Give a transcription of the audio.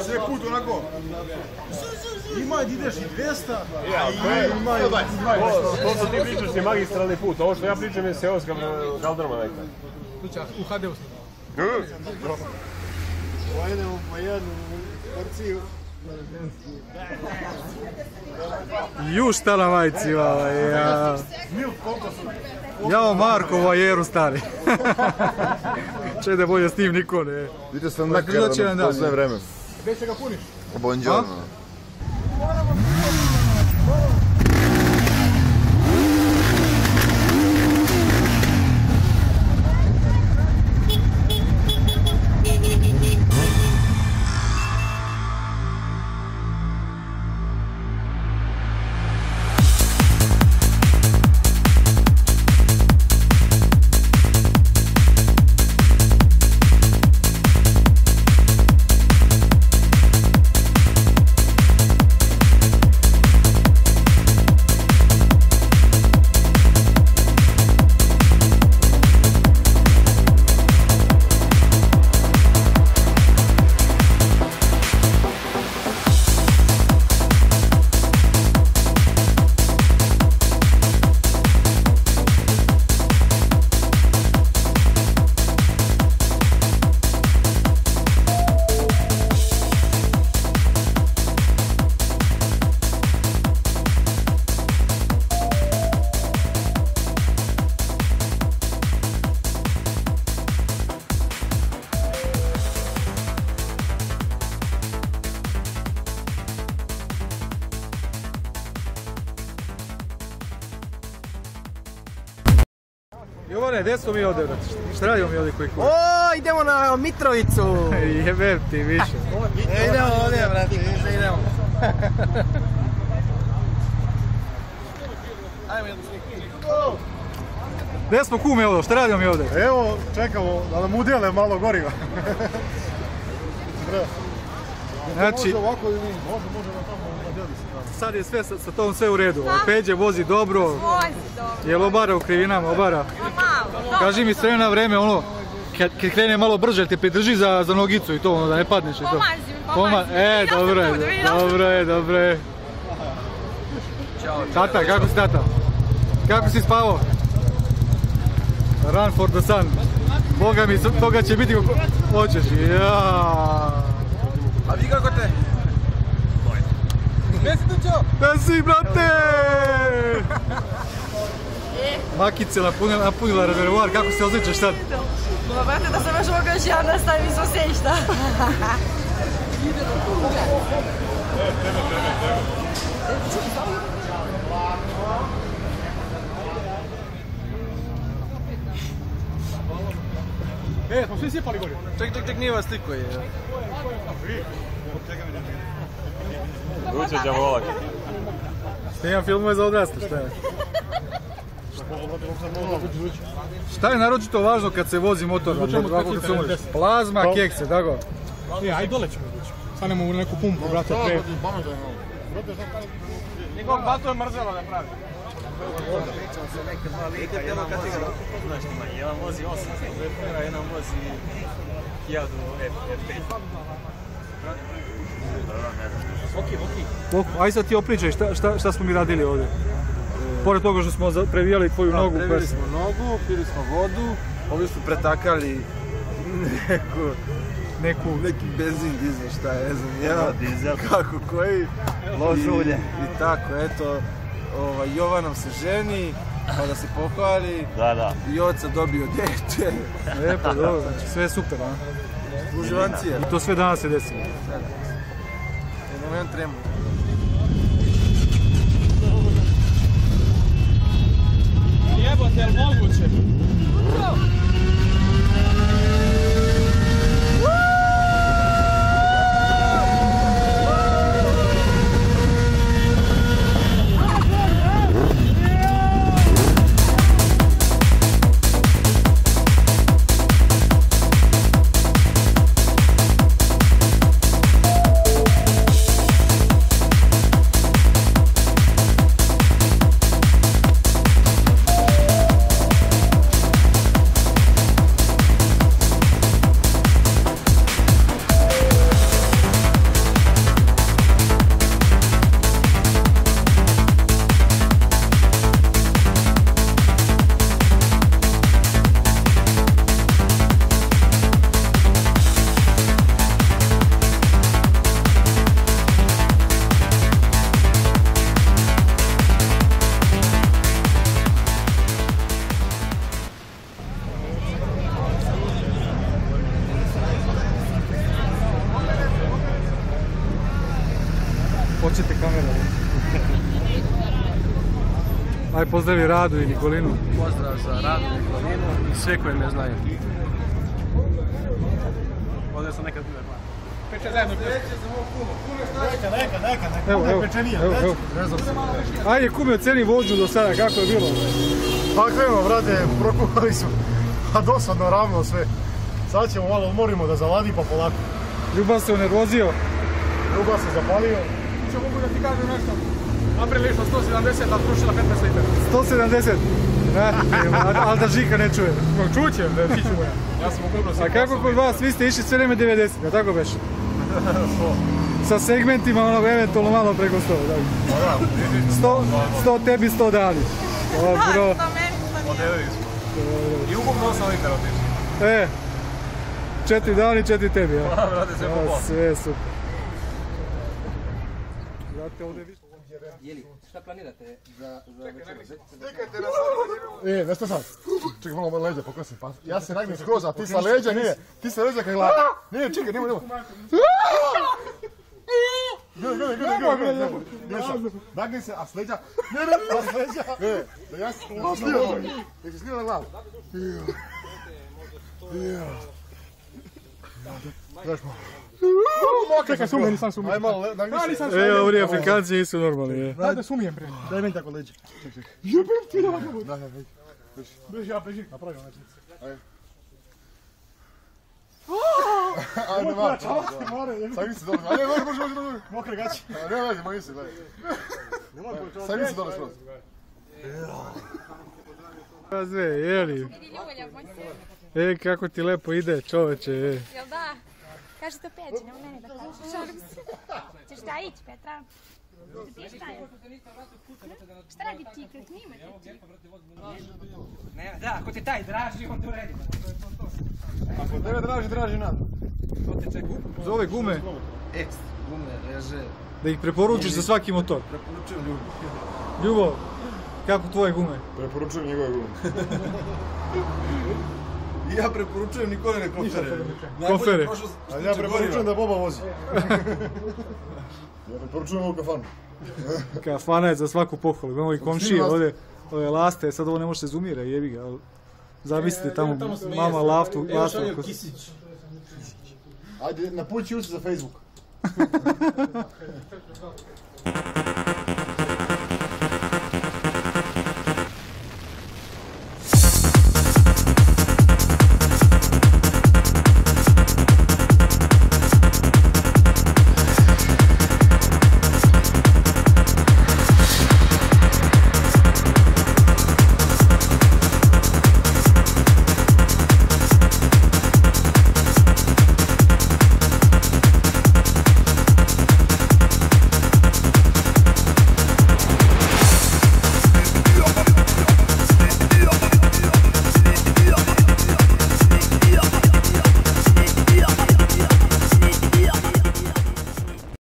sve put onako. Ima ideš i 200, ima i 200. To što ti pričaš je magistralni put, ovo što ja pričam je seoska kaldrma neka. Slučaj, u HD-u sam. Pojedemo po jednu porciju. Ju šta na majci, jao Marko vajeru stari. Če da bolje s tim niko ne. Vidio sam nakaradno po sve vreme. Gdje će ga puniš? Buongiorno. Jovane, gdje smo mi ovdje, brate? Šta radimo mi ovdje koji klub? O, idemo na Mitrovicu! Jebem ti više. Idemo ovdje, brate, idemo. Ajmo jednu sliku. Gdje smo kume ovdje? Šta radimo mi ovdje? Evo, čekamo da nam udjele malo goriva. Znači, može ovako ili može na tamo nadjeli se tamo. sad je sve sa tom sve u redu. Peđe vozi dobro. Vozi dobro. Jel obara u krivinama, obara? Malo. Kaži mi s vremena na vreme, ono, kad krene malo brže, te pridrži za nogicu i to, ono, da ne padneš i to. Pomazi. Dobro je. Tata, kako si tata? Kako si spavao? Run for the sun. Boga mi, toga će biti kako hoćeš. A vi kako te? Gdje si tu čo? Gdje si, brate? Makice napunila rezervoar, kako se osjećaš sad? No, brate, da sam još mogla još ja nastavim iz osjećta. Smo svi sipali gori. Ček, nije vas sliku je. Ruče džavolak. Snimam filmove za odrasle, šta je? Šta je naročito važno kad se vozi motor? Plazma, kekse, tako? Aj dole ćemo doći. Stanemo u neku pumpu, brate, pre. Nikog bato je mrzela da pravi. Pričamo se neke dva lika, jedan vozi, znaš nima, jedan vozi 800 Zepera, jedan vozi 1000 F5. Aj sad ti opričaj, šta smo mi radili ovdje? Pored toga što smo previjali tvoju nogu. Previjali smo nogu, pili smo vodu, ovi su pretakali neki benzin, dizel, šta je, ne znam, kako koji. Lož ulje. I tako, eto, Jovanom se ženi, pa da se pohvali. Da. I oca dobio dete. Pa dobro, znači sve je super, a? Uživancije. I to sve danas se desilo. Jednom jedan tremu. Jebote, jel moguće? Hoćete kamera? Aj pozdravi Radu i Nikolinu. Pozdrav za Radu i Nikolinu i sve koji me znaju. Ovdje sam nekad bude plan. Peče zajedno. Neka. Evo. Ajde kume, oceni vođu do sada, kako je bilo? Pa krenemo, brate, prokuhali smo. A dosadno ravno sve. Sad ćemo malo odmorimo da zavadi pa polako. Ljubav se unervozio. Ljubav se zapalio. Če mogu da ti kažem nešto? April je išla 170, a prušila 15 litara. 170? Ali da Žika ne čuje. Čuće, da ti čuje. Ja sam uglavno se... A kako kod vas, vi ste išli sve vreme 90, a tako beš? Sa segmentima onog eventualno malo preko 100. 100 tebi, 100 dali. Dobro. I ukupno 8 litara otišli. 4 dani, 4 tebi, ja. Brate, sve po pola. Sve super. Brate, ovdje više. Jeli, šta planirate za večer? Nešto sad? Čekaj, malo leđa pokosim. Pa ja se nagnem skroz, a ti sa leđa nije. Ti sa leđa kaj glava. Nije, čekaj, nemoj. Gledaj. Nagnem se, a s leđa. Ne, s leđa. Da ja se slio. Nek se slio na glavu. Gledaš malo. Čekaj, sumijem, nisam sumijem. Aj malo, nagnem se. Evo, ovdje Afrikanci nisu normalni. Daj da sumijem prije. Daj meni tako leđa. Čekaj. Jebem ti da ga Daj. Beži. Napravimo znači. Ajde, malo. Sami se dobro. Ajde, može. Mokre gaće. Ne, moji se, gledaj. Sami se dobro skroz. Sve, jeli? Kako ti lepo ide, čoveče, Jel da? Kaži to Peđi, nema meni da kažeš, šalim se. Ćeš da ići, Petra? Ti šta je? Šta radi Tikret? Snimate ti? Ne, da, ako te taj draži, on to redi. Ako tebe draži nam. Za ove gume, Gume, reže. da ih preporučiš za svaki motor. Preporučujem Ljubu. Ljubo, kako tvoje gume? Preporučujem njegove gume. I ja preporučujem Nikolene kofere. Kofere? A ja preporučujem da Boba vozi. Ja preporučujem ovu kafanu. Kafana je za svaku pohvalu. Imamo i komšije ovdje, ove laste, sad ovo ne može se zoomira, jebi ga, ali zamislite tamo mama lastu. Ajde, napući se za Facebook.